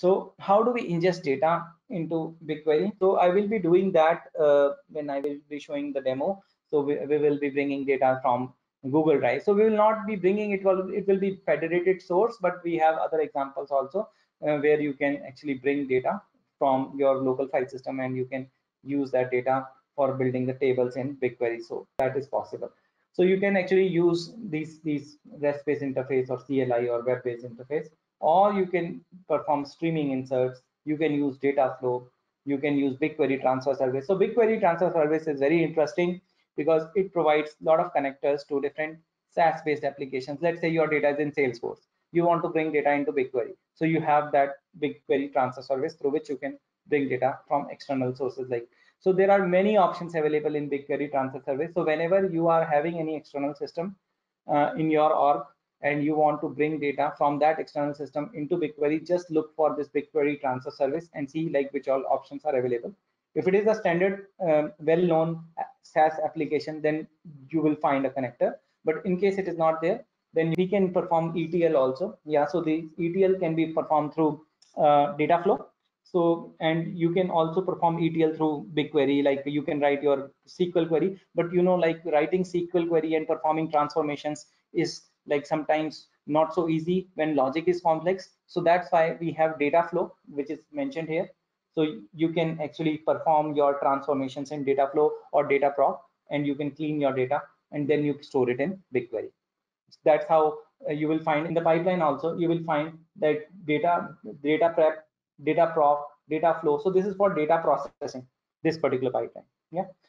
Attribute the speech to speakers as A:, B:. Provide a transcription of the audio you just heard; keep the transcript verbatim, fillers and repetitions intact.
A: So how do we ingest data into BigQuery? So I will be doing that uh, when I will be showing the demo. So we, we will be bringing data from Google Drive. So we will not be bringing it, well, it will be federated source, but we have other examples also uh, where you can actually bring data from your local file system and you can use that data for building the tables in BigQuery. So that is possible. So you can actually use these, these REST-based interface or C L I or web-based interface, or you can perform streaming inserts. You can use data flow. You can use BigQuery transfer service. So BigQuery transfer service is very interesting because it provides a lot of connectors to different SaaS-based applications. Let's say your data is in Salesforce. You want to bring data into BigQuery. So you have that BigQuery transfer service through which you can bring data from external sources. Like, so there are many options available in BigQuery transfer service. So whenever you are having any external system uh, in your org, and you want to bring data from that external system into BigQuery, just look for this BigQuery transfer service and see like which all options are available. If it is a standard um, well-known SaaS application, then you will find a connector. But in case it is not there, then we can perform E T L also. Yeah, so the E T L can be performed through uh, Dataflow. So, and you can also perform E T L through BigQuery, like you can write your S Q L query, but you know, like writing S Q L query and performing transformations is like sometimes not so easy when logic is complex. So that's why we have Dataflow, which is mentioned here. So you can actually perform your transformations in Dataflow or Dataproc, and you can clean your data and then you store it in BigQuery. That's how uh, you will find in the pipeline also, you will find that data, data prep, data proc, data flow. So this is for data processing, this particular pipeline. Yeah.